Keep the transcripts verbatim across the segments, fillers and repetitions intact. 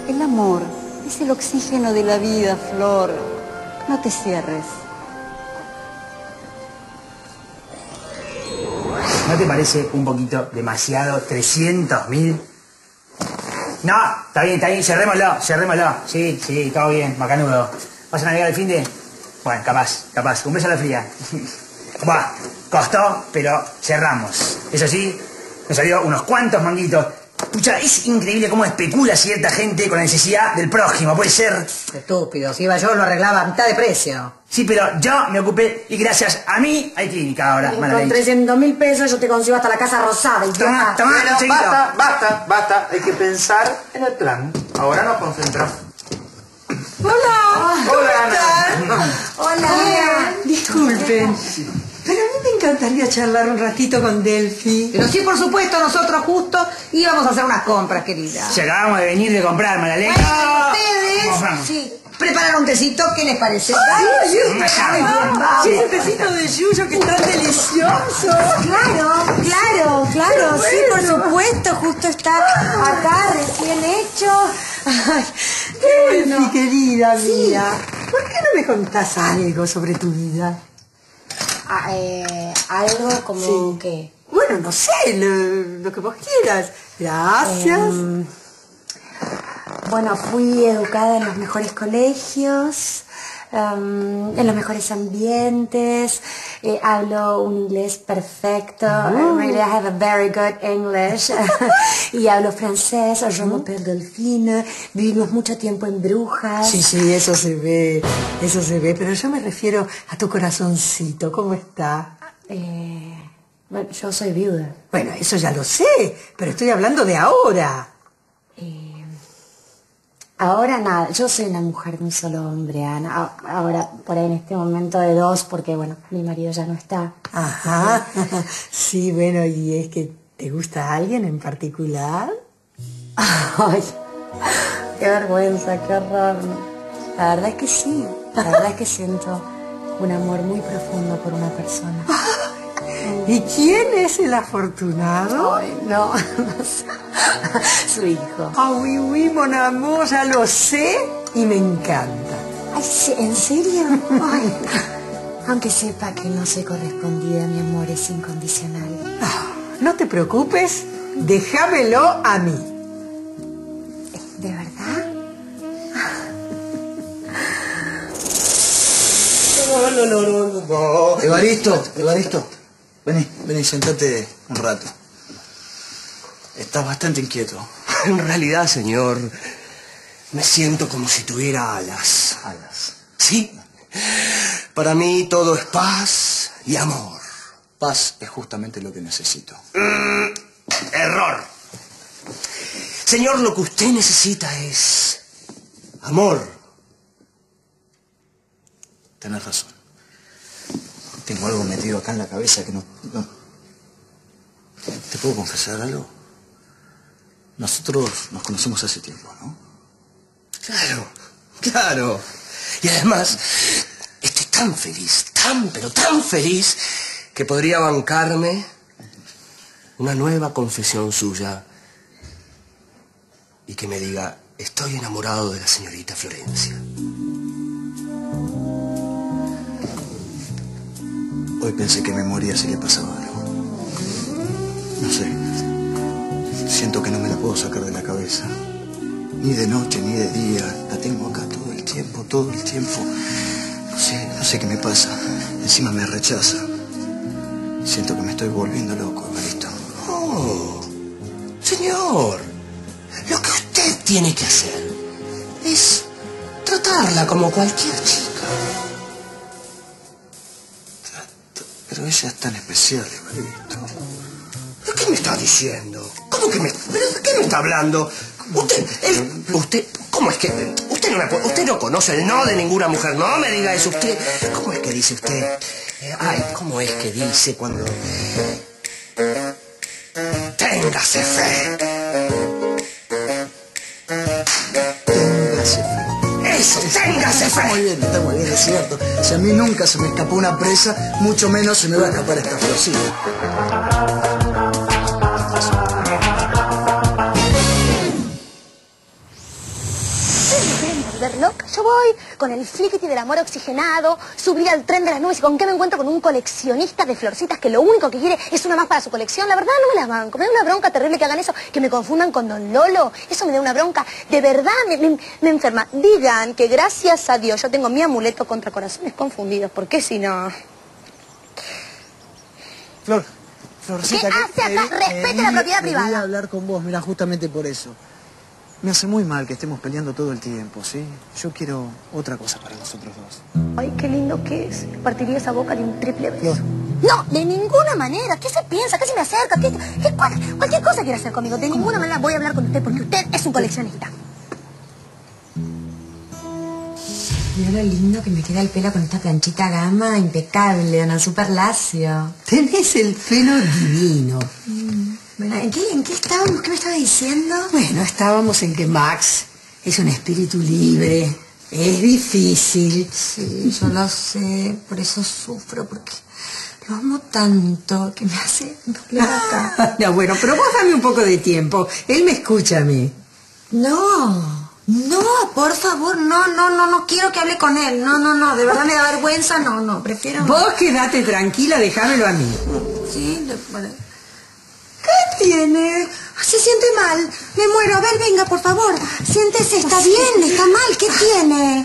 El amor es el oxígeno de la vida, Flor. No te cierres. ¿No te parece un poquito demasiado? ¿trescientos mil? No, está bien, está bien, cerrémoslo, cerrémoslo. Sí, sí, todo bien, macanudo. ¿Vas a navegar el fin de...? Bueno, capaz, capaz. Un beso a la fría. Buah, costó, pero cerramos. Eso sí, me salió unos cuantos manguitos. Escucha, es increíble cómo especula cierta gente con la necesidad del prójimo, puede ser. Estúpido, si iba yo lo arreglaba a mitad de precio. Sí, pero yo me ocupé y gracias a mí hay clínica ahora. Y con trescientos mil pesos yo te consigo hasta la casa rosada. Y toma, toma, bueno, basta, basta, basta. Hay que pensar en el plan. Ahora nos concentramos. Hola. Hola, Ana. Hola. Hola. Disculpen. Pero a mí me encantaría charlar un ratito con Delphi. Pero sí, por supuesto, nosotros justo íbamos a hacer unas compras, querida. Si acabamos de venir de comprar, Malalén. Bueno, ustedes sí, prepararon un tecito, ¿qué les parece? Ay, Sí, sí, ese tecito de yuyo que está delicioso. Claro, claro, claro, sí, por supuesto, justo está acá, recién hecho. Ay, qué bueno. Mi querida mía, ¿por qué no me contás algo sobre tu vida? Ah, eh, algo como Sí. que... Bueno, no sé, lo, lo que vos quieras. Gracias. Eh, bueno, fui educada en los mejores colegios, um, en los mejores ambientes, eh, hablo un inglés perfecto, Oh. really I have a very good English, y hablo francés, je m'appelle Delphine, vivimos mucho tiempo en Brujas. Sí, sí, eso se ve, eso se ve, pero yo me refiero a tu corazoncito, ¿cómo está? Eh, bueno, yo soy viuda. Bueno, eso ya lo sé, pero estoy hablando de ahora. Eh, ahora nada, yo soy una mujer de un solo hombre, Ana. A- Ahora, por ahí en este momento de dos, porque bueno, mi marido ya no está. Ajá, sí, bueno, ¿y es que te gusta alguien en particular? Ay, qué vergüenza, qué horror. La verdad es que sí, la verdad es que siento un amor muy profundo por una persona. ¿Y quién es el afortunado? Ay, no, no sé. Su hijo. Ah, oui, oui, mon amour, ya lo sé y me encanta. Ay, sí, ¿en serio? Ay, aunque sepa que no soy correspondida, mi amor es incondicional. Ah, no te preocupes, déjamelo a mí. ¿De verdad? No, no, no, no, no. Evaristo, Evaristo. Vení, vení, sentate un rato. Estás bastante inquieto. En realidad, señor, me siento como si tuviera alas. Alas. Sí. Para mí todo es paz y amor. Paz es justamente lo que necesito. Mm, error. Señor, lo que usted necesita es amor. Tenés razón. Tengo algo metido acá en la cabeza que no... no... ¿Te puedo confesar algo? Nosotros nos conocemos hace tiempo, ¿no? Claro, claro. Y además, estoy tan feliz, tan, pero tan feliz, que podría bancarme una nueva confesión suya y que me diga, estoy enamorado de la señorita Florencia. Hoy pensé que me moría si le pasaba algo. No sé. Siento que no me la puedo sacar de la cabeza. Ni de noche, ni de día. La tengo acá todo el tiempo, todo el tiempo. No sé, no sé qué me pasa. Encima me rechaza. Siento que me estoy volviendo loco, Evaristo. Oh, señor, lo que usted tiene que hacer es tratarla como cualquier chica. Pero ella es tan especial, Evaristo. ¿De qué me está diciendo? ¿Cómo que me... ¿Pero de qué me está hablando? Usted, él, usted, ¿cómo es que... Usted no, me, usted no conoce el no de ninguna mujer, no me diga eso usted. ¿Cómo es que dice usted? Eh, ay, ¿cómo es que dice cuando... Téngase fe. Téngase fe. Eso, téngase Está muy fe. bien, está muy bien, es cierto. Si a mí nunca se me escapó una presa, mucho menos se me va a escapar esta florcita. volver loca. Yo voy con el fliquiti del amor oxigenado, subir al tren de las nubes y con qué me encuentro con un coleccionista de florcitas que lo único que quiere es una más para su colección. La verdad no me las banco. Me da una bronca terrible que hagan eso, que me confundan con Don Lolo. Eso me da una bronca. De verdad me, me, me enferma. Digan que gracias a Dios yo tengo mi amuleto contra corazones confundidos. ¿Por qué si no? Flor, Florcita... ¿Qué hace acá? Respete la propiedad privada. Quería hablar con vos, mira, justamente por eso. Me hace muy mal que estemos peleando todo el tiempo, ¿sí? Yo quiero otra cosa para nosotros dos. Ay, qué lindo que es. Partiría esa boca de un triple beso. No, no de ninguna manera. ¿Qué se piensa? ¿Qué se me acerca? ¿Qué, qué, cual, cualquier cosa quiere hacer conmigo. De ninguna manera voy a hablar con usted porque usted es un coleccionista. Mira lo lindo que me queda el pelo con esta planchita gama, impecable, Ana, súper lacio. Tenés el pelo divino. Mm. Bueno, ¿en qué, ¿en qué estábamos? ¿Qué me estaba diciendo? Bueno, estábamos en que Max es un espíritu libre. Es difícil. Sí, yo lo sé. Por eso sufro, porque lo amo tanto que me hace doler acá. No, bueno, pero vos dame un poco de tiempo. Él me escucha a mí. No, no, por favor, no, no, no, no quiero que hable con él. No, no, no, de verdad me da vergüenza. No, no, prefiero... Vos quedate tranquila, déjamelo a mí. Sí, le... Vale. ¿Qué tiene? Se siente mal. Me muero. A ver, venga, por favor. Siéntese. Está bien, está mal. ¿Qué tiene?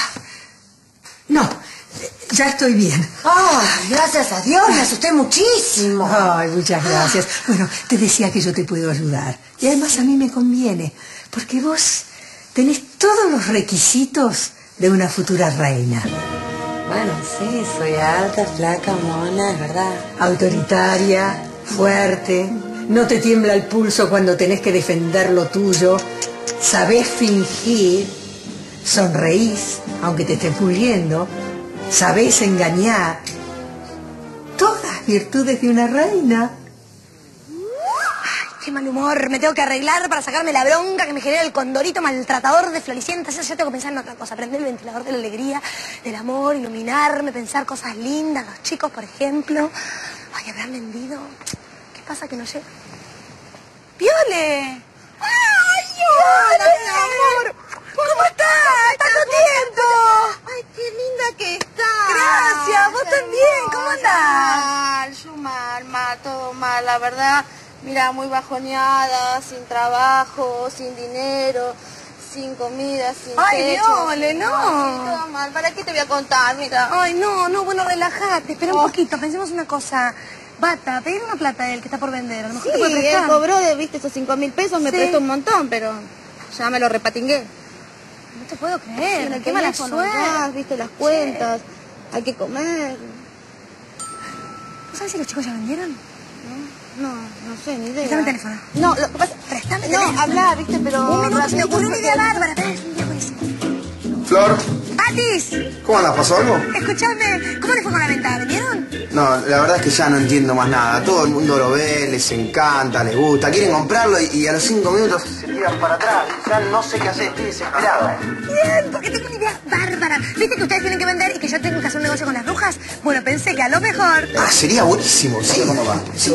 No, ya estoy bien. Ay, gracias a Dios. Me asusté muchísimo. Ay, muchas gracias. Bueno, te decía que yo te puedo ayudar. Y además a mí me conviene. Porque vos tenés todos los requisitos de una futura reina. Bueno, sí, soy alta, flaca, mona, es verdad. Autoritaria, fuerte, no te tiembla el pulso cuando tenés que defender lo tuyo, sabés fingir, sonreís aunque te estés muriendo, sabés engañar. Todas virtudes de una reina. Ay, qué mal humor. Me tengo que arreglar para sacarme la bronca que me genera el condorito maltratador de Floricienta. Yo tengo que pensar en otra cosa. Prender el ventilador de la alegría, del amor, iluminarme, pensar cosas lindas. Los chicos, por ejemplo. Ay, ¿habrán vendido? ¿Qué pasa que no llega? ¡Piole! ¡Ay, hola, mi amor! ¿Cómo estás? ¡Tanto tiempo! ¡Ay, qué linda que estás! Gracias, vos también. ¿Cómo andás? Mal, yo mal, mal, todo mal, la verdad. Mira, muy bajoneada, sin trabajo, sin dinero, sin comida, sin Ay, techo. Viole, no. Ay, sí, todo mal. ¿Para qué te voy a contar? Mira. Ay, no, no, bueno, relájate. Espera Oh. un poquito, pensemos una cosa. Bata, pedir una plata a él que está por vender. A lo mejor Sí, te puede prestar. él cobró, de, viste, esos cinco mil pesos, me Sí. prestó un montón, pero ya me lo repatingué. No te puedo creer. En el Qué mala teléfono, suerte. ya, viste, las cuentas, hay que comer. ¿Vos sabés si los chicos ya vendieron? No, no, no sé, ni idea. Préstame el teléfono. No, lo que pasa... Préstame el No, teléfono. habla, viste, pero... Un minuto, se me ocurrió una idea porque- bárbara. Espera, es un día buenísimo. Flor, ¡Atis! ¿cómo andas? ¿Pasó algo? Escuchame, ¿cómo le fue con la venta? ¿Vendieron? No, la verdad es que ya no entiendo más nada. Todo el mundo lo ve, les encanta, les gusta, quieren comprarlo y, y a los cinco minutos se tiran para atrás. Ya no sé qué hacer, estoy desesperado. Bien, porque tengo una idea bárbara. ¿Viste que ustedes tienen que vender y que yo tengo que hacer un negocio con las brujas? Bueno, pensé que a lo mejor... Ah, sería buenísimo, sí. ¿Cómo va? Sí.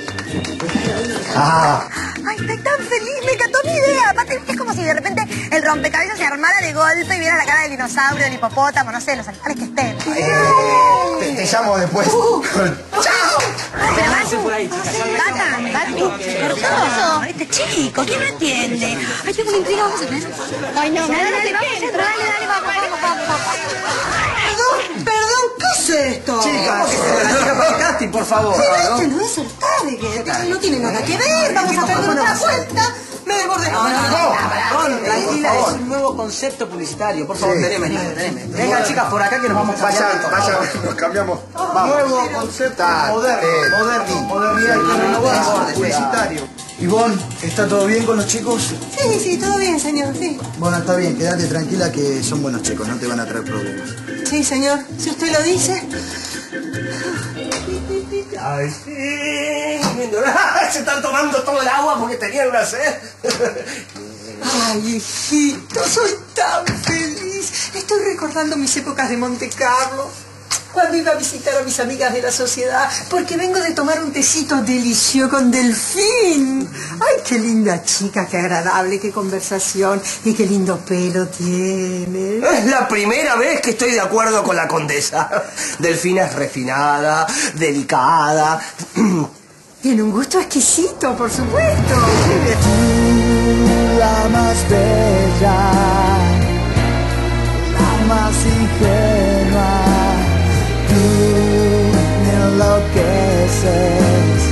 Ah, Ay, estoy tan feliz, me encantó mi idea. Aparte, es como si de repente el rompecabezas se armara de golpe y viera la cara del dinosaurio, del hipopótamo, no sé, los animales que estén. eh, te, te llamo después. ¡Chao! Pero Batu, Bata, Batu, Cortado, este chico, ¿quién no entiende? Ay, tengo una intriga, vamos a ver. Ay, no, dale, dale, vamos, dale, dale, vamos, vamos, vamos, vamos. Perdón, perdón, ¿qué es esto? Chicas, la chica para el casting, por favor. Pero este no es el target, no tiene nada que ver, vamos a perder otra cuenta. Me desbordé. No, no, no, tranquila, es un nuevo concepto publicitario. Por favor, teneme, teneme. Venga, chicas, por acá que nos vamos a Vayan, vayan, nos cambiamos. Vamos. Nuevo concepto Está, moderno, eh, moderno, modernidad que renovar, publicitario. Ivonne, ¿está todo bien con los chicos? Sí, sí, todo bien, señor, sí. Bueno, está bien, quédate tranquila que son buenos chicos, no te van a traer problemas. Sí, señor, si usted lo dice. Ay, sí. Se están tomando todo el agua porque tenían una sed. Ay, hijito, soy tan feliz. Estoy recordando mis épocas de Monte Carlo. cuando iba a visitar a mis amigas de la sociedad, porque vengo de tomar un tecito delicioso con Delfín. Ay, qué linda chica, qué agradable, qué conversación y qué lindo pelo tiene. Es la primera vez que estoy de acuerdo con la condesa. Delfina es refinada, delicada. Tiene un gusto exquisito, por supuesto. La más bella, la más ingenua, tú me enloqueces,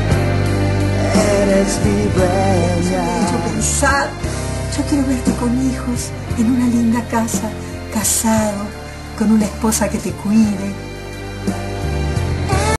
eres mi dueña. Yo pensar, yo quiero verte con hijos, en una linda casa, casado, con una esposa que te cuide,